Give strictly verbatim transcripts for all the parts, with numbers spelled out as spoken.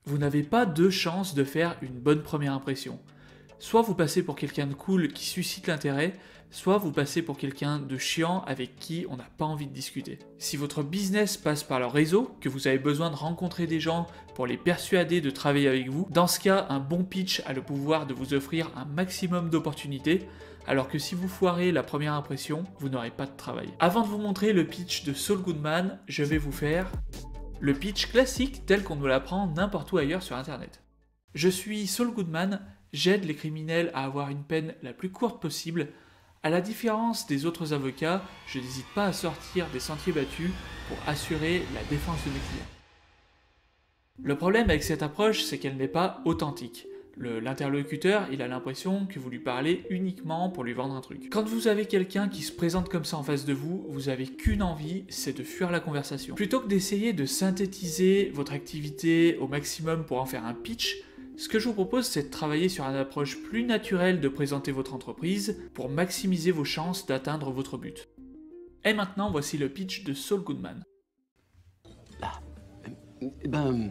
Vous n'avez pas deux chances de faire une bonne première impression. Soit vous passez pour quelqu'un de cool qui suscite l'intérêt, soit vous passez pour quelqu'un de chiant avec qui on n'a pas envie de discuter. Si votre business passe par le réseau, que vous avez besoin de rencontrer des gens pour les persuader de travailler avec vous, dans ce cas, un bon pitch a le pouvoir de vous offrir un maximum d'opportunités, alors que si vous foirez la première impression, vous n'aurez pas de travail. Avant de vous montrer le pitch de Saul Goodman, je vais vous faire le pitch classique tel qu'on nous l'apprend n'importe où ailleurs sur internet. Je suis Saul Goodman, j'aide les criminels à avoir une peine la plus courte possible. À la différence des autres avocats, je n'hésite pas à sortir des sentiers battus pour assurer la défense de mes clients. Le problème avec cette approche, c'est qu'elle n'est pas authentique. Le- L'interlocuteur, il a l'impression que vous lui parlez uniquement pour lui vendre un truc. Quand vous avez quelqu'un qui se présente comme ça en face de vous, vous avez qu'une envie, c'est de fuir la conversation. Plutôt que d'essayer de synthétiser votre activité au maximum pour en faire un pitch, ce que je vous propose, c'est de travailler sur une approche plus naturelle de présenter votre entreprise pour maximiser vos chances d'atteindre votre but. Et maintenant, voici le pitch de Saul Goodman. Là. Eh ben...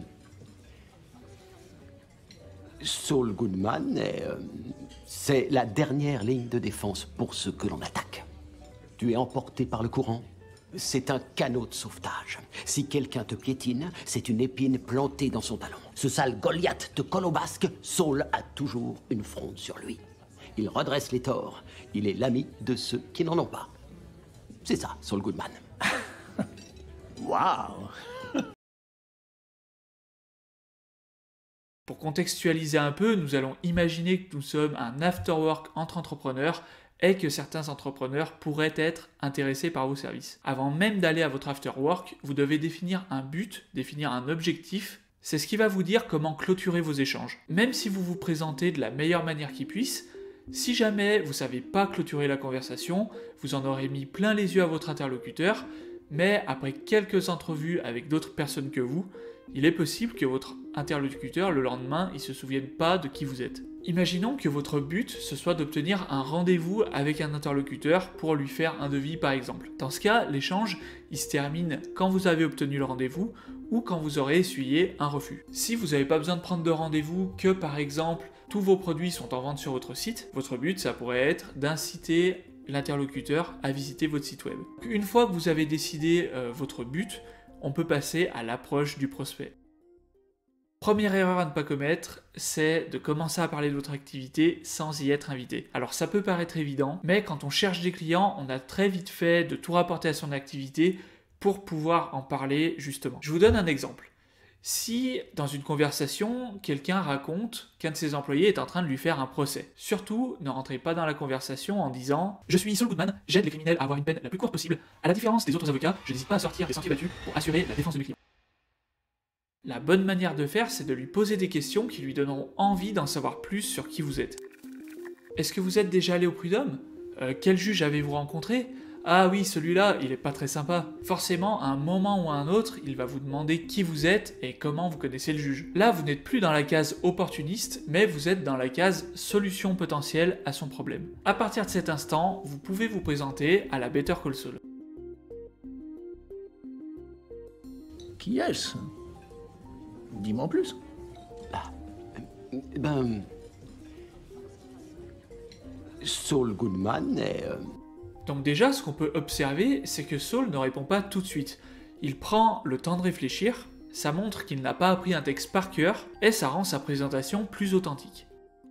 Saul Goodman est... euh, c'est la dernière ligne de défense pour ceux que l'on attaque. Tu es emporté par le courant. C'est un canot de sauvetage. Si quelqu'un te piétine, c'est une épine plantée dans son talon. Ce sale Goliath te colle au basque, Saul a toujours une fronde sur lui. Il redresse les torts. Il est l'ami de ceux qui n'en ont pas. C'est ça, Saul Goodman. Waouh! Pour contextualiser un peu, nous allons imaginer que nous sommes un afterwork entre entrepreneurs et que certains entrepreneurs pourraient être intéressés par vos services. Avant même d'aller à votre afterwork, vous devez définir un but, définir un objectif. C'est ce qui va vous dire comment clôturer vos échanges. Même si vous vous présentez de la meilleure manière qui puisse, si jamais vous ne savez pas clôturer la conversation, vous en aurez mis plein les yeux à votre interlocuteur, mais après quelques entrevues avec d'autres personnes que vous, il est possible que votre interlocuteur, le lendemain, il ne se souvienne pas de qui vous êtes. Imaginons que votre but, ce soit d'obtenir un rendez-vous avec un interlocuteur pour lui faire un devis par exemple. Dans ce cas, l'échange, il se termine quand vous avez obtenu le rendez-vous ou quand vous aurez essuyé un refus. Si vous n'avez pas besoin de prendre de rendez-vous, que par exemple, tous vos produits sont en vente sur votre site, votre but, ça pourrait être d'inciter l'interlocuteur à visiter votre site web. Une fois que vous avez décidé euh, votre but, on peut passer à l'approche du prospect. Première erreur à ne pas commettre, c'est de commencer à parler de votre activité sans y être invité. Alors ça peut paraître évident, mais quand on cherche des clients, on a très vite fait de tout rapporter à son activité pour pouvoir en parler justement. Je vous donne un exemple. Si, dans une conversation, quelqu'un raconte qu'un de ses employés est en train de lui faire un procès, surtout ne rentrez pas dans la conversation en disant « Je suis Saul Goodman, j'aide les criminels à avoir une peine la plus courte possible. À la différence des autres avocats, je n'hésite pas à sortir des sentiers battus pour assurer la défense de mes clients. » La bonne manière de faire, c'est de lui poser des questions qui lui donneront envie d'en savoir plus sur qui vous êtes. Est-ce que vous êtes déjà allé au prud'homme ? euh, Quel juge avez-vous rencontré ? Ah oui, celui-là, il est pas très sympa. Forcément, à un moment ou à un autre, il va vous demander qui vous êtes et comment vous connaissez le juge. Là, vous n'êtes plus dans la case opportuniste, mais vous êtes dans la case solution potentielle à son problème. À partir de cet instant, vous pouvez vous présenter à la Better Call Saul. Qui est-ce? Dis-moi en plus. Là. Eh ben... Saul Goodman est... euh, Donc déjà, ce qu'on peut observer, c'est que Saul ne répond pas tout de suite. Il prend le temps de réfléchir, ça montre qu'il n'a pas appris un texte par cœur, et ça rend sa présentation plus authentique.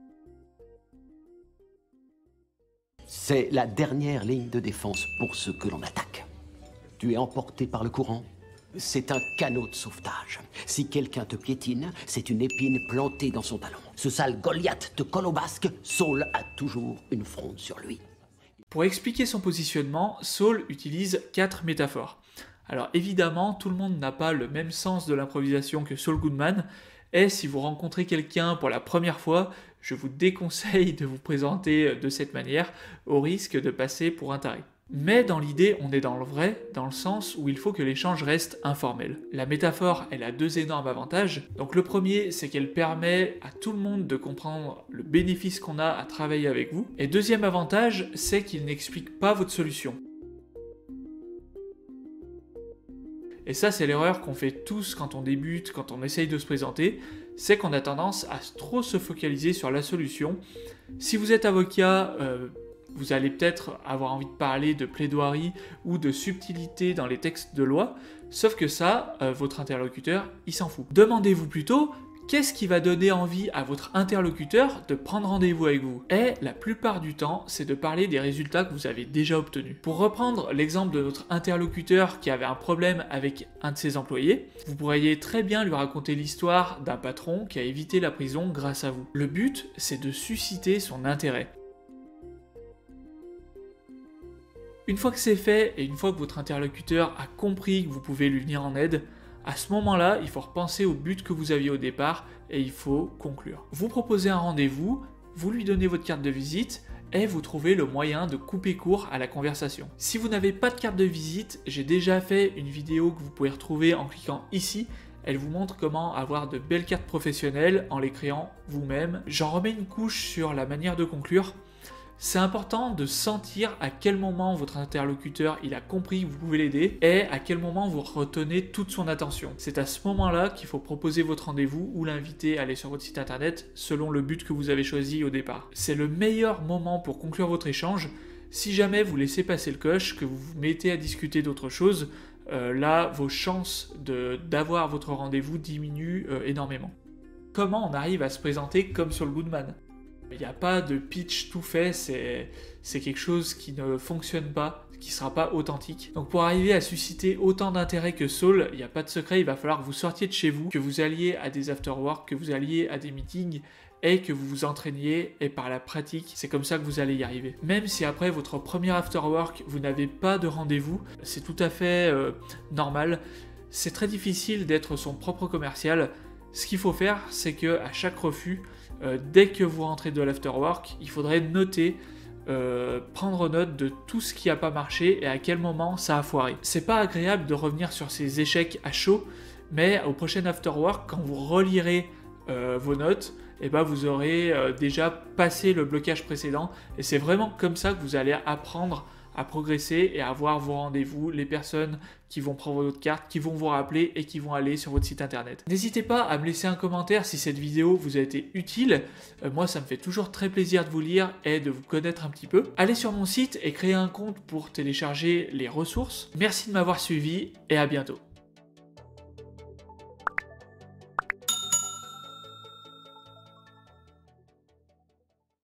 C'est la dernière ligne de défense pour ceux que l'on attaque. Tu es emporté par le courant. C'est un canot de sauvetage. Si quelqu'un te piétine, c'est une épine plantée dans son talon. Ce sale Goliath te colle au basque, Saul a toujours une fronde sur lui. Pour expliquer son positionnement, Saul utilise quatre métaphores. Alors évidemment, tout le monde n'a pas le même sens de l'improvisation que Saul Goodman, et si vous rencontrez quelqu'un pour la première fois, je vous déconseille de vous présenter de cette manière, au risque de passer pour un taré. Mais dans l'idée, on est dans le vrai, dans le sens où il faut que l'échange reste informel. La métaphore, elle a deux énormes avantages. Donc le premier, c'est qu'elle permet à tout le monde de comprendre le bénéfice qu'on a à travailler avec vous. Et deuxième avantage, c'est qu'il n'explique pas votre solution. Et ça, c'est l'erreur qu'on fait tous quand on débute, quand on essaye de se présenter, c'est qu'on a tendance à trop se focaliser sur la solution. Si vous êtes avocat, euh, vous allez peut-être avoir envie de parler de plaidoirie ou de subtilité dans les textes de loi, sauf que ça, euh, votre interlocuteur, il s'en fout. Demandez-vous plutôt, qu'est-ce qui va donner envie à votre interlocuteur de prendre rendez-vous avec vous? Et la plupart du temps, c'est de parler des résultats que vous avez déjà obtenus. Pour reprendre l'exemple de notre interlocuteur qui avait un problème avec un de ses employés, vous pourriez très bien lui raconter l'histoire d'un patron qui a évité la prison grâce à vous. Le but, c'est de susciter son intérêt. Une fois que c'est fait et une fois que votre interlocuteur a compris que vous pouvez lui venir en aide, à ce moment-là, il faut repenser au but que vous aviez au départ et il faut conclure. Vous proposez un rendez-vous, vous lui donnez votre carte de visite et vous trouvez le moyen de couper court à la conversation. Si vous n'avez pas de carte de visite, j'ai déjà fait une vidéo que vous pouvez retrouver en cliquant ici. Elle vous montre comment avoir de belles cartes professionnelles en les créant vous-même. J'en remets une couche sur la manière de conclure. C'est important de sentir à quel moment votre interlocuteur il a compris que vous pouvez l'aider et à quel moment vous retenez toute son attention. C'est à ce moment-là qu'il faut proposer votre rendez-vous ou l'inviter à aller sur votre site internet selon le but que vous avez choisi au départ. C'est le meilleur moment pour conclure votre échange. Si jamais vous laissez passer le coche, que vous vous mettez à discuter d'autre chose, euh, là vos chances de, d'avoir votre rendez-vous diminuent euh, énormément. Comment on arrive à se présenter comme sur le Goodman ? Il n'y a pas de pitch tout fait, c'est, c'est quelque chose qui ne fonctionne pas, qui ne sera pas authentique. Donc pour arriver à susciter autant d'intérêt que Saul, il n'y a pas de secret, il va falloir que vous sortiez de chez vous, que vous alliez à des after-work, que vous alliez à des meetings, et que vous vous entraîniez, et par la pratique, c'est comme ça que vous allez y arriver. Même si après votre premier after-work, vous n'avez pas de rendez-vous, c'est tout à fait euh, normal. C'est très difficile d'être son propre commercial. Ce qu'il faut faire, c'est qu'à chaque refus, Euh, dès que vous rentrez de l'afterwork, il faudrait noter, euh, prendre note de tout ce qui n'a pas marché et à quel moment ça a foiré. C'est pas agréable de revenir sur ces échecs à chaud, mais au prochain afterwork, quand vous relirez euh, vos notes, eh ben vous aurez euh, déjà passé le blocage précédent et c'est vraiment comme ça que vous allez apprendre à progresser et à avoir vos rendez-vous, les personnes qui vont prendre votre carte, qui vont vous rappeler et qui vont aller sur votre site internet. N'hésitez pas à me laisser un commentaire si cette vidéo vous a été utile. Euh, moi, ça me fait toujours très plaisir de vous lire et de vous connaître un petit peu. Allez sur mon site et créez un compte pour télécharger les ressources. Merci de m'avoir suivi et à bientôt.